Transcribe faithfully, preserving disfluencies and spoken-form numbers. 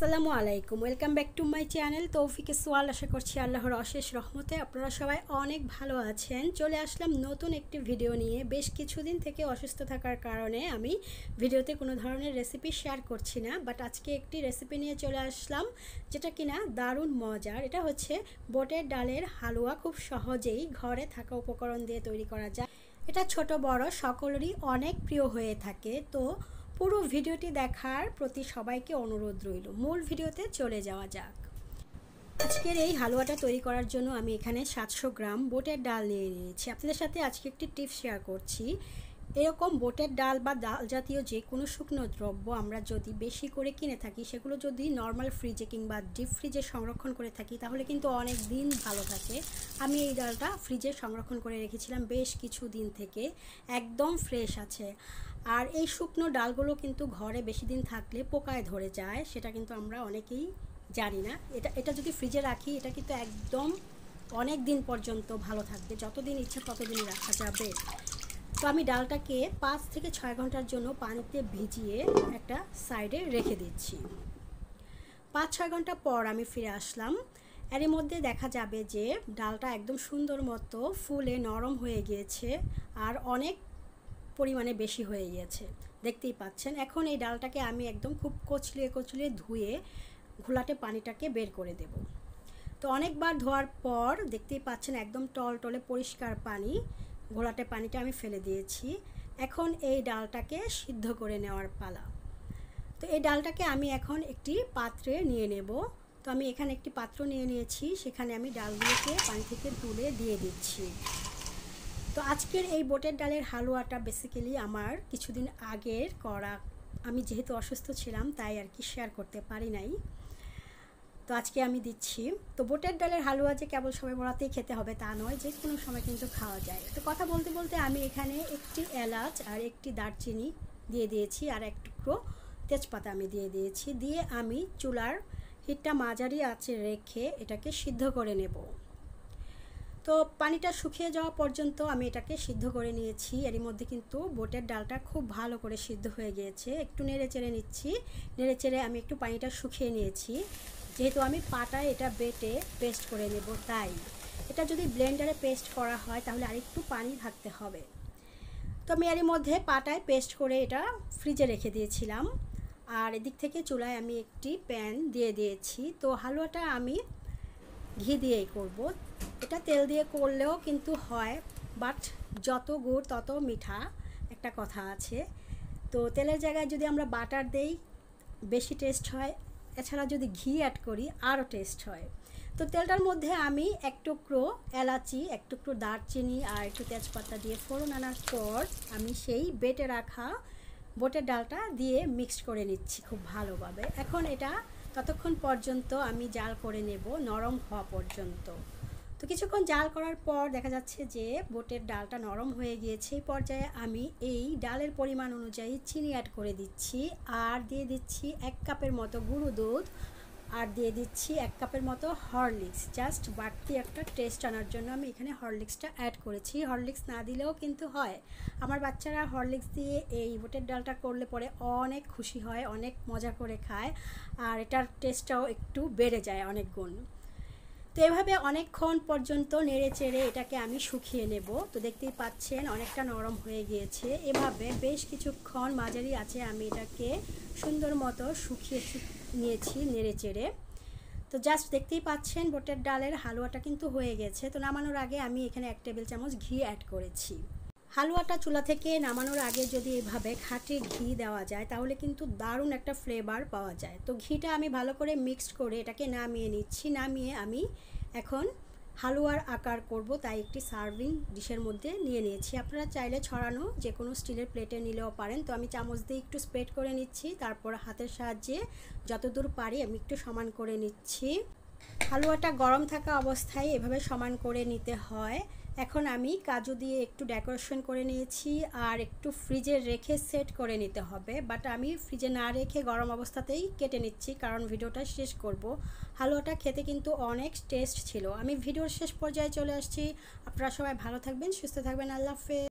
আসসালামু আলাইকুম, welcome back to my channel তৌফিকে সোয়াল। আশা করছি আল্লাহর অশেষ রহমতে আপনারা সবাই অনেক ভালো আছেন। চলে আসলাম নতুন একটি ভিডিও নিয়ে। বেশ কিছুদিন থেকে অসুস্থ থাকার কারণে আমি ভিডিওতে কোনো ধরনের রেসিপি শেয়ার করছি না, বাট আজকে একটি রেসিপি নিয়ে চলে আসলাম যেটা কিনা দারুণ মজার। এটা হচ্ছে বুটের ডালের হালুয়া। খুব সহজেই ঘরে থাকা উপকরণ দিয়ে তৈরি করা যায়। এটা ছোট বড় সকলেরই অনেক প্রিয় হয়ে থাকে। তো পুরো ভিডিওটি দেখার প্রতি সবাইকে অনুরোধ রইল। মূল ভিডিওতে চলে যাওয়া যাক। আজকের এই হালুয়াটা তৈরি করার জন্য আমি এখানে সাতশো গ্রাম বুটের ডাল নিয়ে নিয়েছি। আপনাদের সাথে আজকে একটি টিপস শেয়ার করছি। এরকম বুটের ডাল বা ডাল জাতীয় যে কোনো শুকনো দ্রব্য আমরা যদি বেশি করে কিনে থাকি, সেগুলো যদি নর্মাল ফ্রিজে কিংবা ডিপ ফ্রিজে সংরক্ষণ করে থাকি তাহলে কিন্তু অনেক দিন ভালো থাকে। আমি এই ডালটা ফ্রিজে সংরক্ষণ করে রেখেছিলাম বেশ কিছু দিন থেকে, একদম ফ্রেশ আছে। আর এই শুকনো ডালগুলো কিন্তু ঘরে বেশি দিন থাকলে পোকায় ধরে যায়, সেটা কিন্তু আমরা অনেকেই জানি না। এটা এটা যদি ফ্রিজে রাখি এটা কিন্তু একদম অনেক দিন পর্যন্ত ভালো থাকবে, যতদিন ইচ্ছা ততদিনই রাখা যাবে। তো আমি ডালটাকে পাঁচ থেকে ছয় ঘন্টার জন্য পানিতে ভিজিয়ে একটা সাইডে রেখে দিচ্ছি। পাঁচ ছয় ঘন্টা পর আমি ফিরে আসলাম। এর মধ্যে দেখা যাবে যে ডালটা একদম সুন্দর মতো ফুলে নরম হয়ে গিয়েছে আর অনেক পরিমাণে বেশি হয়ে গিয়েছে, দেখতেই পাচ্ছেন। এখন এই ডালটাকে আমি একদম খুব কচলিয়ে কচলিয়ে ধুয়ে ঘোলাটে পানিটাকে বের করে দেব। তো অনেকবার ধোয়ার পর দেখতেই পাচ্ছেন একদম টলটলে পরিষ্কার পানি, ঘোলাটে পানিটা আমি ফেলে দিয়েছি। এখন এই ডালটাকে সিদ্ধ করে নেওয়ার পালা। তো এই ডালটাকে আমি এখন একটি পাত্রে নিয়ে নেব। তো আমি এখানে একটি পাত্র নিয়ে নিয়েছি, সেখানে আমি ডালগুলোকে পানি থেকে তুলে দিয়ে দিচ্ছি। তো আজকের এই বুটের ডালের হালুয়াটা বেসিক্যালি আমার কিছুদিন আগের করা। আমি যেহেতু অসুস্থ ছিলাম তাই আর কি শেয়ার করতে পারি নাই, তো আজকে আমি দিচ্ছি। তো বুটের ডালের হালুয়া যে কেবল সবাই বরাতেই খেতে হবে তা নয়, যে কোনো সময় কিন্তু খাওয়া যায়। তো কথা বলতে বলতে আমি এখানে একটি এলাচ আর একটি দারচিনি দিয়ে দিয়েছি, আর এক টুকরো তেজপাতা আমি দিয়ে দিয়েছি। দিয়ে আমি চুলার হিটটা মাঝারি আঁচে রেখে এটাকে সিদ্ধ করে নেব। তো পানিটা শুকিয়ে যাওয়া পর্যন্ত আমি এটাকে সিদ্ধ করে নিয়েছি। এরই মধ্যে কিন্তু বুটের ডালটা খুব ভালো করে সিদ্ধ হয়ে গিয়েছে। একটু নেড়ে চেড়ে নিচ্ছি। নেড়ে চেড়ে আমি একটু পানিটা শুকিয়ে নিয়েছি, যেহেতু আমি পাটায় এটা বেটে পেস্ট করে নেব। তাই এটা যদি ব্লেন্ডারে পেস্ট করা হয় তাহলে আরেকটু পানি থাকতে হবে। তো আমি এরই মধ্যে পাটায় পেস্ট করে এটা ফ্রিজে রেখে দিয়েছিলাম। আর এদিক থেকে চুলায় আমি একটি প্যান দিয়ে দিয়েছি। তো হালুয়াটা আমি ঘি দিয়েই করব। এটা তেল দিয়ে করলেও কিন্তু হয়, বাট যত গুড় তত মিঠা একটা কথা আছে। তো তেলের জায়গায় যদি আমরা বাটার দেই বেশি টেস্ট হয়, এছাড়া যদি ঘি অ্যাড করি আরও টেস্ট হয়। তো তেলটার মধ্যে আমি এক টুকরো এলাচি, এক টুকরো দারচিনি আর একটু তেজপাতা দিয়ে ফোড়ন আনার পর আমি সেই বেটে রাখা বুটের ডালটা দিয়ে মিক্সড করে নিচ্ছি খুব ভালোভাবে। এখন এটা ততক্ষণ পর্যন্ত আমি জাল করে নেব, নরম হওয়া পর্যন্ত। তো কিছুক্ষণ জাল করার পর দেখা যাচ্ছে যে বুটের ডালটা নরম হয়ে গিয়েছে। এই পর্যায়ে আমি এই ডালের পরিমাণ অনুযায়ী চিনি অ্যাড করে দিচ্ছি, আর দিয়ে দিচ্ছি এক কাপের মতো গুঁড়ো দুধ, আর দিয়ে দিচ্ছি এক কাপের মতো হরলিক্স। জাস্ট বাড়তি একটা টেস্ট আনার জন্য আমি এখানে হরলিক্সটা অ্যাড করেছি। হরলিক্স না দিলেও কিন্তু হয়। আমার বাচ্চারা হরলিক্স দিয়ে এই বুটের ডালটা করলে পরে অনেক খুশি হয়, অনেক মজা করে খায়, আর এটার টেস্টটাও একটু বেড়ে যায় অনেক গুণ। তো এভাবে অনেকক্ষণ পর্যন্ত নেড়ে চেড়ে এটাকে আমি শুকিয়ে নেব। তো দেখতেই পাচ্ছেন অনেকটা নরম হয়ে গিয়েছে। এভাবে বেশ কিছুক্ষণ মাঝারি আছে আমি এটাকে সুন্দর মতো শুকিয়ে নিয়েছি নেড়ে চেড়ে। তো জাস্ট দেখতেই পাচ্ছেন বুটের ডালের হালুয়াটা কিন্তু হয়ে গেছে। তো নামানোর আগে আমি এখানে এক টেবিল চামচ ঘি অ্যাড করেছি। হালুয়াটা চুলা থেকে নামানোর আগে যদি এভাবে খাঁটি ঘি দেওয়া যায় তাহলে কিন্তু দারুণ একটা ফ্লেভার পাওয়া যায়। তো ঘিটা আমি ভালো করে মিক্সড করে এটাকে নামিয়ে নিচ্ছি। নামিয়ে আমি এখন হালুয়ার আকার করব, তাই একটি সার্ভিং ডিশের মধ্যে নিয়ে নিয়েছি। আপনারা চাইলে ছড়ানো যে কোনো স্টিলের প্লেটে নিলেও পারেন। তো আমি চামচ দিয়ে একটু স্প্রেড করে নিচ্ছি, তারপর হাতের সাহায্যে যতদূর পারি আমি একটু সমান করে নিচ্ছি। হালুয়াটা গরম থাকা অবস্থায় এভাবে সমান করে নিতে হয়। এখন আমি কাজু দিয়ে একটু ডেকোরেশন করে নিয়েছি, আর একটু ফ্রিজে রেখে সেট করে নিতে হবে, বাট আমি ফ্রিজে না রেখে গরম অবস্থাতেই কেটে নিচ্ছি কারণ ভিডিওটা শেষ করব। হালুয়াটা খেতে কিন্তু অনেক টেস্ট ছিল। আমি ভিডিওর শেষ পর্যায়ে চলে আসছি। আপনারা সবাই ভালো থাকবেন, সুস্থ থাকবেন। আল্লাহ হাফেজ।